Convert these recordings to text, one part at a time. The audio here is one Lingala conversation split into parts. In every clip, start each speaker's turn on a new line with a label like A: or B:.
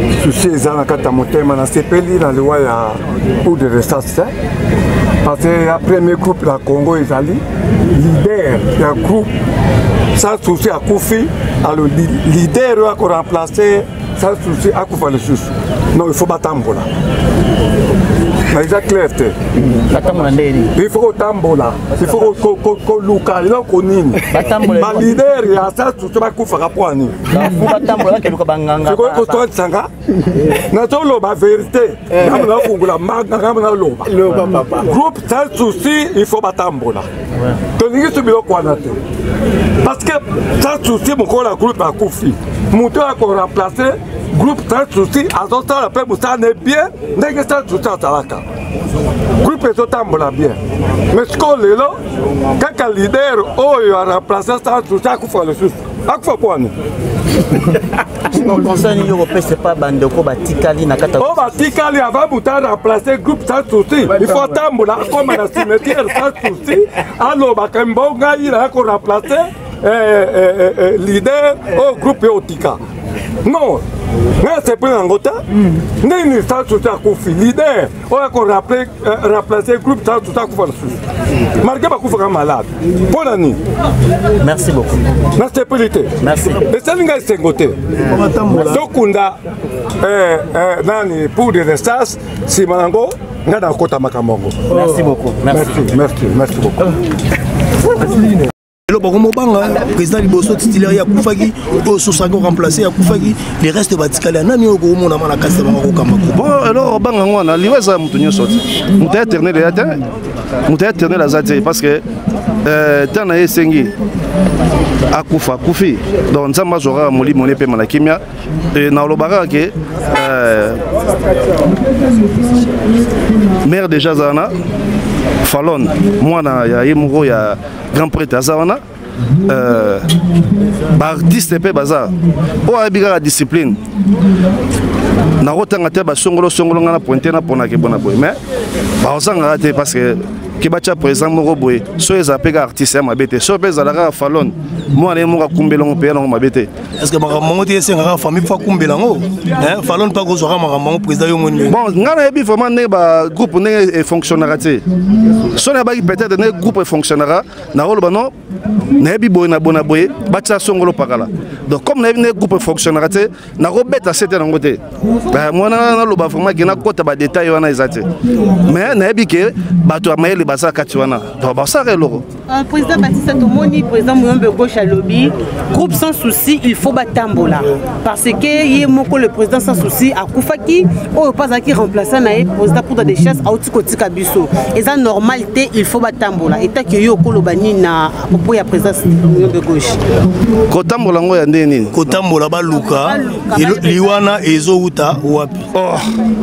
A: souci ezana kata motema na sepeli na loi ya pour de restance parce que le premier groupe la Congo ezali leader ya groupe sans souci à Koufi alors leader va remplacer sans souci à Koufa le sous non il faut batambola mais c'est clair il faut tambola il faut que local non konini ma leader ya sans souci à Koufa raponi
B: batambola ke lukabanganga
A: c'est quoi que toi sanga na tolo ba vérité na na fungula manga na loba papa groupe sans souci il faut batambola donc il se bilo kwa na te parce que sans souci mon la groupe a Koufi monter à remplacer groupe sans souci à son temps la paix ça n'est bien n'est sans souci à Talaka groupe est tambola bien mais ce qu'on est là quand leader oh il a remplacé sans souci à Koufa le sous à Koufa quoi nous
B: non conseil européen c'est pas bandeko batikali na kata
A: oh batikali avant bouta remplacer groupe sans souci il faut tambola comme un cimetière sans souci alors bakambonga il a remplacer leader au groupe Otika. Non, c'est pas un gota. N'est pas tout à coup leader. On a remplacé le groupe tout à coup. Marquez pas qu'on malade. Bonne année.
B: Merci beaucoup.
A: Merci polité.
B: Merci.
A: Mais ça n'est pas un côté. Donc on a pour des restas, si Malango, on a un côté Makamongo.
B: Merci beaucoup.
A: Merci beaucoup.
C: Le président Liboso titulaire ya Koufaki au Sosago remplacé ya Koufaki les restes batikala nani oko mona mala kasa bango kamako
D: bon alors banga ngwana liweza mutunyo soti muta éternel ya ta muta éternel azati parce que tana esengi akufa kufi donc nzamba zora moli moné pe malakimia et na lobaka ke maire déjà zana Fallon mwana ya yemuro ya grand prêtre azawana artiste pe baza o abika la discipline na rotanga te ba songolo ngana pointer na pona ke bona boy mais ba osanga te parce que ki bacha présent moko boy so ezapeka artiste ma bete so peza la Fallon mwana yemuro kumbelongo pe na mabete
C: est-ce que makambo te senga famille fa kumbelango hein Fallon pas ko zora makambo président yo moni
D: bon ngana ebi vraiment ne ba groupe ne fonctionnera te so na ba peut-être ne groupe fonctionnera na rolo bano na ebi boy na bona boy bacha songolo pakala donc comme na ebi ne groupe fonctionnera te na robeta c'était na ngote ba mwana na loba vraiment ke na kota ba détail wana ezate mais na ebi ke bato amayele basa kati wana donc ba sa reloko
E: président Baptiste Tomoni président Mouyombe gauche à lobby groupe sans souci il faut batambola parce que yemoko le président sans souci a Koufaki ou pas à qui remplaçant na président pour des chasses à outi kabiso et ça normalité il faut batambola et tant que yo kolobani na propos ya président Mouyombe gauche
D: kotambola ngo ya ndeni
C: kotambola baluka liwana ezo uta wapi
D: oh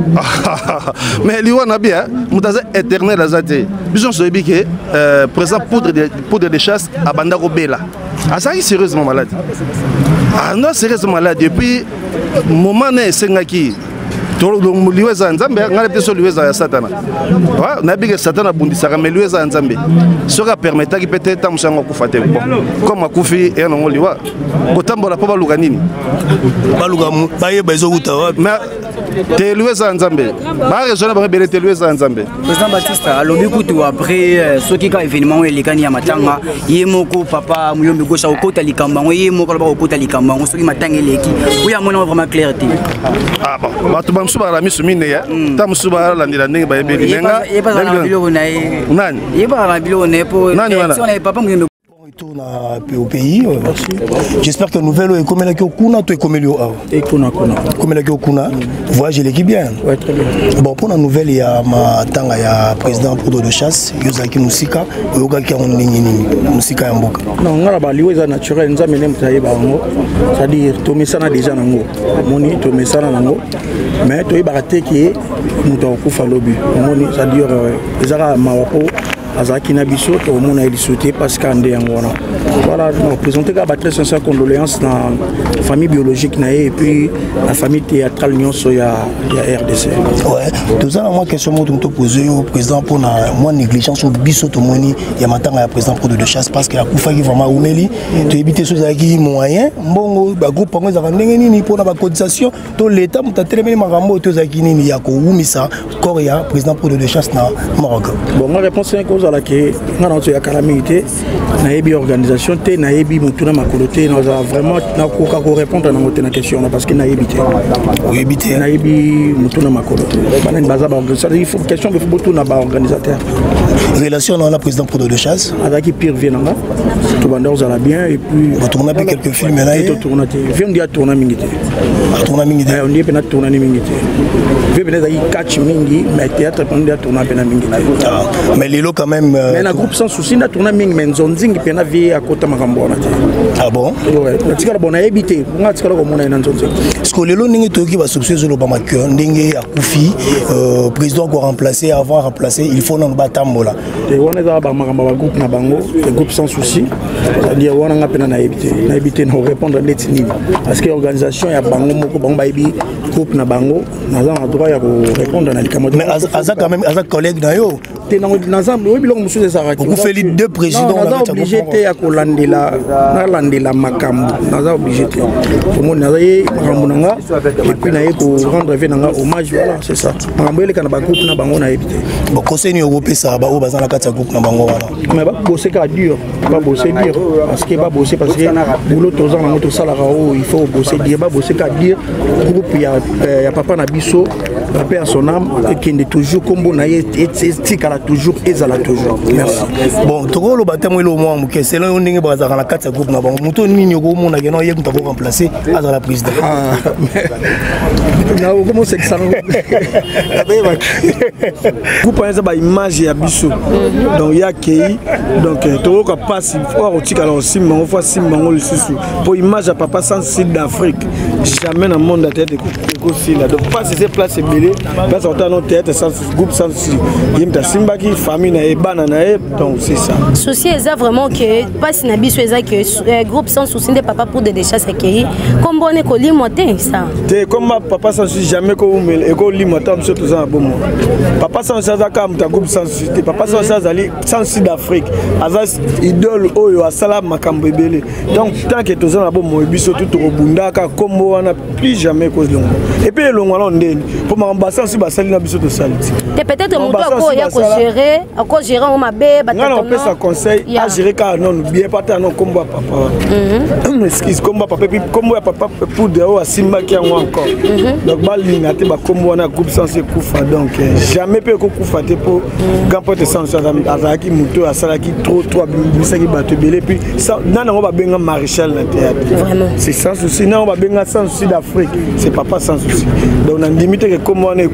D: mais liwana bien mutaza éternel azate bison so ebike président poudre de chasse à banda robela ah ça est sérieusement malade ah non sérieusement malade depuis moment né sengaki to liweza nzambe ngale pete so liweza ya satana wa na bige satana bundisaka mais liweza nzambe soka permettre ki peut-être tamusango kufate bon comme akufi et non liwa kotambola pa baluka nini
C: baluka baye bezo uta
D: mais te liweza nzambe ba raison ba bele te liweza nzambe
F: président Baptiste alobi kutu après soki ka événement elekani ya matanga yemoko papa Mouyombe gauche okota likambango yemoko ba okota likambango soki matanga eleki oya mona vraiment clarté
D: ah bon ba to bamsuba la misumine ya tamsuba la ndila ndenge ba ebeli menga
F: yeba na biloko na
D: nani
F: yeba na biloko na po si on avait papa Mouyombe
C: retourne au pays. J'espère que nouvelle est comme la Kyokuna, tu es comme le comme la Kyokuna. Voyage l'équipe bien. Bon, pour la nouvelle, il y a ma tanga, il y a président pour de chasse, Yosaki Musika, Yoga qui a un Musika Mboka.
G: Non, on a balié les naturels, nous avons travaillé bango, c'est-à-dire tout mesana déjà nango, moni tout mesana nango, mais tout est baraté qui est nous t'en couvre à l'obus, moni c'est-à-dire les arabes mawapo. Azaki Nabiso, au monde a sauté parce qu'en Déangona. Voilà, donc présenter très sincères condoléances dans la famille biologique et puis la famille théâtrale Nyon Soya RDC.
C: Ouais, tout ça, moi, question que je poser au président pour moi négligence au biso to moni, il y a maintenant un président pour de chasse parce qu'il y a Koufa qui vraiment oumeli, tu éviter ceux qui moyens, bon, groupe pour nous ni pour la cotisation, tout l'État, tu as tellement marambo, tu as qui ni y a Koumisa, Korea, président pour de chasse na Maroc.
G: Bon, ma réponse c'est une cause à laquelle on a la calamité, na ebi organisation, te na ebi mutuna makoloté, nous avons vraiment na répondre à notre question parce que na ebité.
C: Oui, ebité.
G: Na ebi mutuna makoloté. Il faut question de football na ba organisateur.
C: Relation dans la président pour de chasse.
G: Avec pire vienanga. Tout bandeur ça bien et puis
C: vous tournez quelques films là.
G: Viens dire tourner mingité.
C: Tourner mingité.
G: On dit peut-être tourner mingité. Viens peut-être y catch mingi mais théâtre on dit tourner ben mingité.
C: Mais les lots quand même
G: mais un groupe sans souci na tourner mingi mais zonzing pena vie à côté makambo na.
C: Ah bon?
G: Ouais, tika bon habité. On tika ko mona na zonzing.
C: Parce que les lots ningi toki va succès le Obama que ndenge akufi président ko remplacer avant remplacer il faut non batambola.
G: Et on est à ba groupe na bango, le groupe sans souci. C'est-à-dire on a pena na habité nous répondre letni parce que organisation ya bango moko bango baibi groupe na bango na za droit ya répondre na likamo.
C: Mais aza quand même aza collègue na yo.
G: Te na ensemble oui biloko mususu ça
C: vous fait les deux présidents
G: on a obligé te ya kolandela na landela makambo na za obligé te pour moi na ye makambo nanga et puis na ye ko rendre vie nanga hommage voilà c'est ça makambo ele kana ba groupe na bango na habité
C: bon conseil ni européen ça ba o baza na kati ya groupe na bango wana
G: mais ba bosser ka dur ba bosser dur parce que ba bosser parce que boulot tozan na moto sala o il faut bosser dur ba bosser ka dur groupe ya papa na biso la paix à son âme et qui est toujours comme on a été toujours et ça l'a toujours. Merci.
C: Bon, tu vois le bâtiment le moins que c'est là où on est basé dans la carte groupe na bango muto ni nyoko mo na geno yek ntako remplacer à la président.
G: Ah. Na comment c'est que ça groupe a ba image ya biso. Donc il y a qui donc to ko passe fort au tika la aussi mais on voit si bango le sous pour image à papa sans sud d'Afrique. Jamais dans le monde de tête de là donc pas ces places belé place autant non tête sans groupe sans yimta simba qui famille na ebana na donc c'est ça
H: souci est vraiment que pas si na biso eza que groupe sans souci de papa pour de chasse qui comme bonne ko limoté ça
G: te comme papa sans souci jamais ko umel e ko limoté am surtout ça bon papa sans ça ka mta groupe sans souci papa sans ça ali sans sud d'Afrique azas idole oyo asala makambo ebele donc tant que tous na bon biso tout robunda ka kombo wana plus jamais cause longo et puis longo là ndeni pour m'ambasser aussi basali na biso to saliti
H: peut-être mon doigt ya ko gérer à cause gérer on m'a bé
G: on peut ça conseil à gérer car non bien pas non combo papa excuse combo papa puis combo papa pour de haut à simba qui encore donc bali na te ba combo na groupe sans kufa donc jamais peut ko kufa te pour gampote sans azaki muto asalaki trop bisaki bato belé puis ça nana on va benga maréchal na théâtre
H: vraiment
G: c'est sans souci non on va benga sans souci d'Afrique c'est papa sans souci donc on a limité que comment on est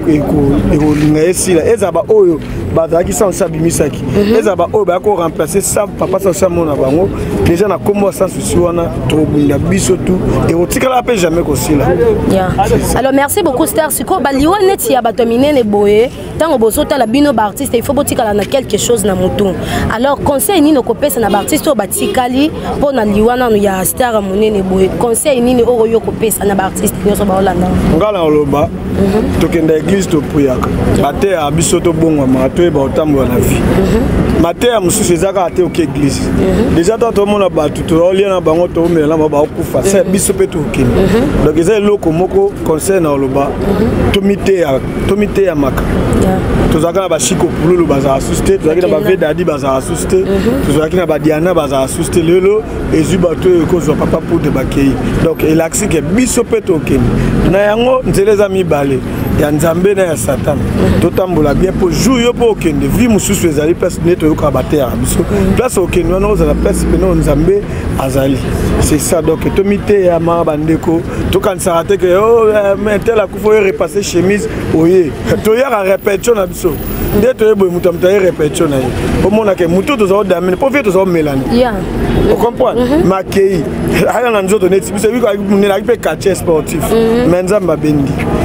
G: ici là ezaba oyo bazaki sans sabimisaki ezaba oyo ba ko remplacer ça papa sans ça mon abango déjà na kombo sans souci wana trop bunda biso tout et on tika la paix jamais ko sila
H: alors merci beaucoup Star Siko baliwa neti ya batomine ne boye tango bosota la bino ba artiste il faut botika la na quelque chose na mutu alors conseil ni no kopesa na ba artiste o batikali pona liwana no ya Star monene boye conseil ni ne oyo kopesa na ba artiste nyoso ba olanda
G: ngala oloba tokenda église to puyaka bate a biso to bongo mato e ba otambo na vie mate ya mususu ezaka ate ok église déjà to mona batu to olia na bango to mela ba okufa c'est biso pe to okini donc ezali loko moko conseil na oloba tomite ya maka tozaka na ba chiko pululu baza asuste tozaki na ba vedadi baza asuste tozaki na ba diana baza asuste lelo ezu bato ko zo papa pour de bakei donc elaxi ke biso pe to okini na yango nzeleza mibale ya nzambe na ya satan totambola bien pour jour yo po okende vie mususu ezali place neto yo ka bater biso place okende wana oza la place peno nzambe azali c'est ça donc tomite ya ma bandeko to kanisa te que oh mais tel a kufa repasser chemise oye to ya répétition na biso ndeto yebo mutamta répétition na yo omona ke muto to zo damine po vie to zo melani on comprend makei aya na nzoto neti biso biko munela pe quartier sportif mais nzamba bendi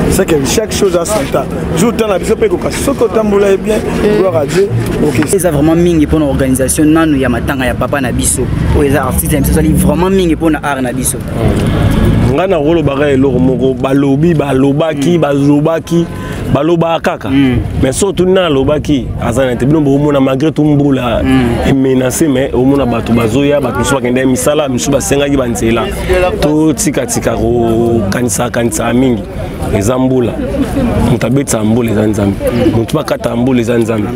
G: c'est que chaque chose a son temps. Jour temps la biso pe ko soko tambola bien, gloire à Dieu. OK.
F: C'est vraiment mingi pour l'organisation nanu ya matanga ya papa na biso. O les artistes ça vraiment mingi pour na art na biso.
I: Ngana rolo bagay eloko moko balobi balobaki bazobaki baloba kaka mais surtout na lobaki azana te bino bomona malgré tout mbula est menacé mais au mona bato bazoya bato so bakende misala misu basengaki banzela to tika ro kanisa mingi ezambula mutabetsa mbula ezanzambe mutu bakata mbula ezanzambe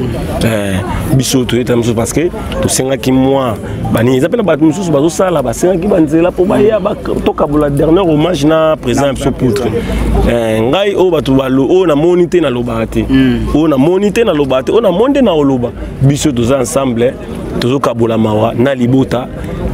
I: biso to eta misu parce que to sengaki moi bani ezapena bato misu bazosala basengaki banzela po baya toka bula dernier hommage na président biso poutre ngai o bato balo o na monité na lobate o na monité na lobate o na monde na oloba biso toza ensemble tozo kabola mawa na libota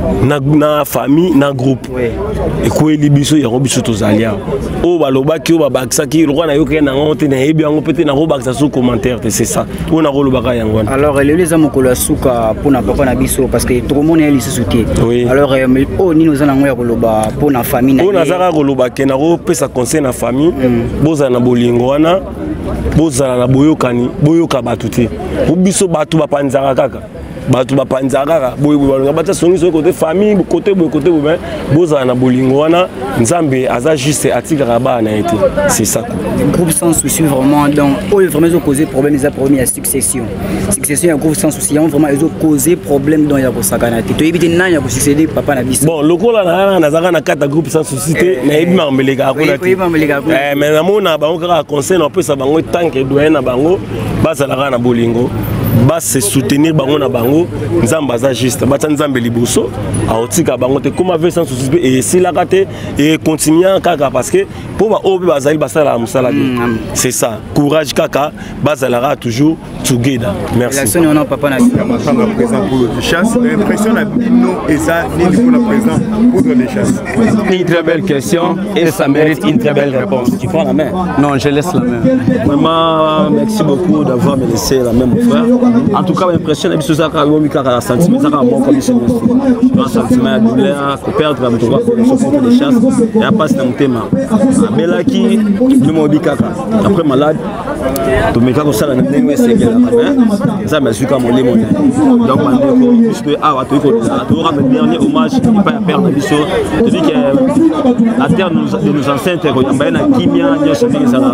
I: na famille na groupe ekweli biso ya biso tozalia o balobaki o babakisaki lokwa na yoke na ngote na yebi yango pete na robakisa sous commentaire c'est ça on a rolobaka yango
F: alors les amokolo suka pona papa na biso parce que tout le monde est ici souté alors o ni nous allons ya koloba pona famille na
I: on azaka koloba ke na ro pesa conseil na famille boza na bolingo wana boza na boyokani boyoka batuti biso batu bapanzaka kaka batu bapanzaka boyo balonga bata songi so côté famille côté boye boza na bolingo wana nzambe aza juste atikaka ba na été c'est ça
F: groupe sans souci vraiment donc vraiment ils ont causé problème les problèmes à succession un groupe sans souci vraiment ils ont causé problème dans ya kosakana te to éviter na ya succéder papa na biso
I: bon lokola na zaka na kata groupe sans souci te na ebi mameleka akona mais na mona bango kaka conseil na pesa bango tant que doyen na bango bazalaka na bolingo bas se soutenir bango na bango nzamba za juste batsa nzambe liboso aotika bango te comme avec sans souci et si la kate et continuer kaka parce que pour ba obi bazali basala musala c'est ça courage kaka bazala toujours together merci
F: l'action on a papa na
J: matanga présent pour le chasse l'impression la bino et ça ni pour la présent pour le chasse
K: une très belle question et ça mérite une très belle réponse.
F: Tu prends la main?
K: Non, je laisse la main.
I: Vraiment merci beaucoup d'avoir me laissé la main mon frère. En tout cas, l'impression est que ça a sentiment, ça a bon comme c'est un sentiment de douleur, de perdre la moto, de chasse, et à passer dans le thème. Belaki, le mobi kaka. Après malade, tout mes cas comme ça, la nègre c'est que ça me suit comme on l'est. Donc, puisque tu auras le dernier hommage, il n'y a pas à perdre la mission. Tu dis qu'à terre de nos ancêtres, il y a un kimia, il y a ce qui est ça.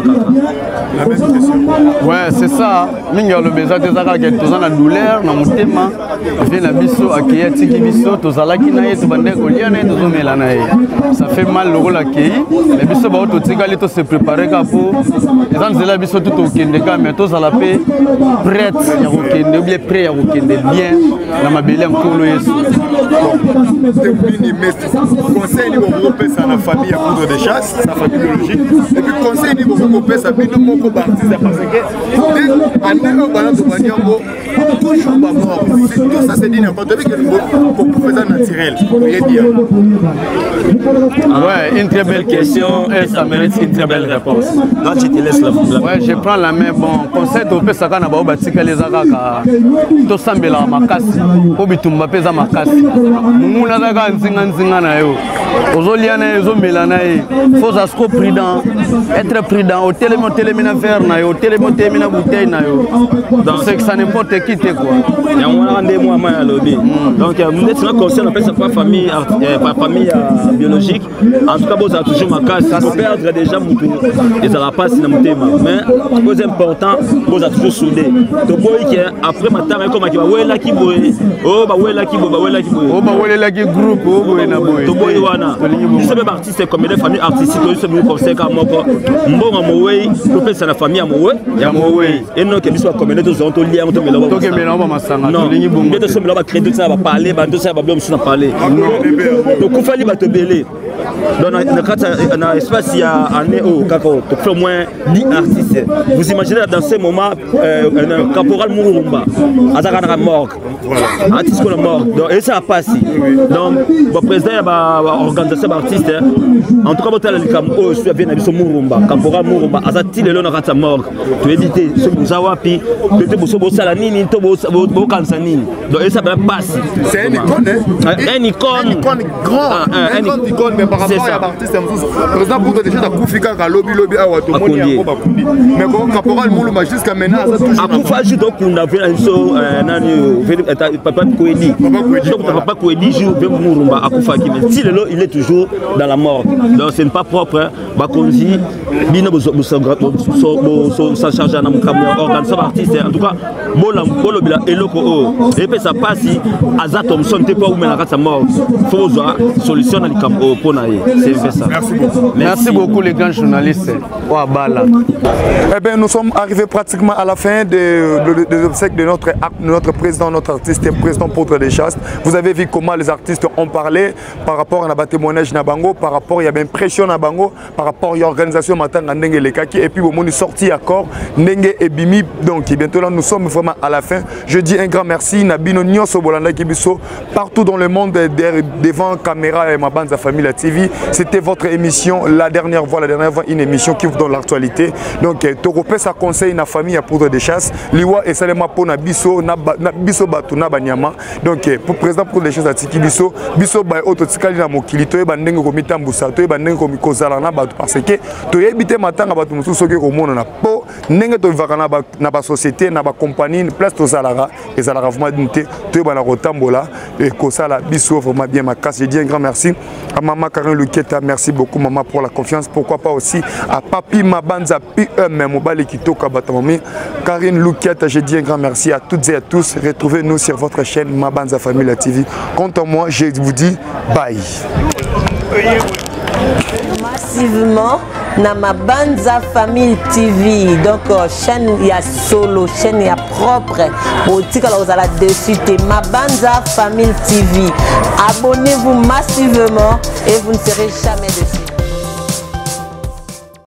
K: Ouais, c'est ça. Minga le besoin de ça que tous en a douleur, na mutema, vient la biso accueillir tiki biso, tous à la kinaye, tous bande goliane, tous au melanaye. Ça fait mal le rôle accueilli. Les biso ba auto tika les tous se préparer pour. Les gens de la biso tout au kendeka, mais tous à la paix prête, ya okende bien prêt ya okende bien na mabele mkolo Yesu.
J: Conseil ni groupe ça na famille à poudre de chasse, sa famille biologique. Et puis conseil ni groupe ça bino moko baptiste parce que andeko bana to banyango toujours ba mort. Tout ça c'est dit n'importe que pour faire naturel.
K: Ouais, une très belle question et ça mérite une très belle réponse.
I: Là je te laisse la main.
K: Ouais, je prends la main. Bon, conseil to pesa kana ba batika les akaka to sambela makasi ko bitumba pesa makasi muna daga nzinga na yo ozolia na yo melana yo faut être prudent, être prudent au télémina faire na yo télémina bouteille na yo donc c'est que ça n'importe qui te quoi
I: ya mwana ndé moi ma lobby donc vous êtes là conseil on appelle ça pas famille biologique en tout cas vous avez toujours makasi ça perdre déjà mutu et ça la passe na mutema mais plus important vous avez toujours soudé to boy qui après matanga comme qui va wela ki boy oh ba wela ki boy oh ba wela ki groupe oh boy na boy to boy wana je sais pas artiste comme des familles artistiques je sais pas conseil comme moko mbonga mowe to pesa na famille ya mowe et non que biso comme des autres to lien to melo
K: to ke melo ba masanga
I: to lingi bongo de so melo ba crédit ça va parler ba to ça va bien na parler donc il fallait ba te belé dans un espace il y a année au kako to fait au moins 10 artistes vous imaginez dans ce moment un caporal Murumba azaka na morgue
L: artiste qu'on a mort donc et ça passe donc le président il y a organisation d'artistes en tout cas botala likam o je viens na biso Murumba Kampora Murumba azati lelo na kata mort tu éviter ce muzawapi peut-être boso bosala nini to bo kansa nini donc et ça passe
J: c'est une icône grand une icône mais par rapport à l'artiste président pour déjà ta kufika ka lobby awa to moni ya bakundi mais quand Kampora Murumba jusqu'à maintenant ça toujours
L: akufa juste qu'on a fait so nani papa Koedi papa Koedi joue Murumba akufa qui mais si lelo il est toujours dans la mort donc ce n'est pas propre bakonzi bino ça charge na mukamwa organisation artiste en tout cas bolo bila eloko o et puis ça passe Aza Thompson t'es pas où mais la mort faut voir solution na likambo pour naie c'est ça.
K: Merci beaucoup les grands journalistes.
J: Eh bien nous sommes arrivés pratiquement à la fin des obsèques de notre président, notre artiste et président Poudre des Chasses. Vous avez vu comment les artistes ont parlé par rapport à la témoignage Nabango, par rapport il y a bien pression Nabango, par rapport à l'organisation Matanga Ndenge Lekaki et puis au moment de sortie accord Ndenge et Bimi. Donc bientôt là nous sommes vraiment à la fin. Je dis un grand merci Nabino Nyoso Bolanda Kibiso partout dans le monde devant caméra et ma bande à famille la TV. C'était votre émission la dernière fois une émission qui vous donne l'actualité. Donc Torope ça conseille na famille à Poudre des Chasses. Liwa et Salema Pona Biso na Biso Batu na Banyama. Donc pour président Poudre des Chasses à Tiki Biso ba auto tikali na mokili to ba ndenge ko mitambusa to ba ndenge ko mikozala na batu parce que to yebite matanga batu mususu soki ko mona na po ndenge to vivaka na ba société na ba compagnie place to zalara et zalara vraiment dinte to ba na kotambola et ko sala Biso vraiment bien ma casse. Je dis un grand merci à maman Karine Luketa, merci beaucoup maman pour la confiance, pourquoi pas aussi à Papi Mabanza PM Mobali Kitoka Batamami Karine Luketa. Je dis un grand merci à toutes et à tous. Retrouvez-nous sur votre chaîne Mabanza Famille la TV. Quant à moi, je vous dis bye.
M: Massivement na Mabanza Famille TV, donc chaîne il y a solo, chaîne il y a propre politique alors vous allez dessus Mabanza Famille TV. Abonnez-vous massivement et vous ne serez jamais déçus.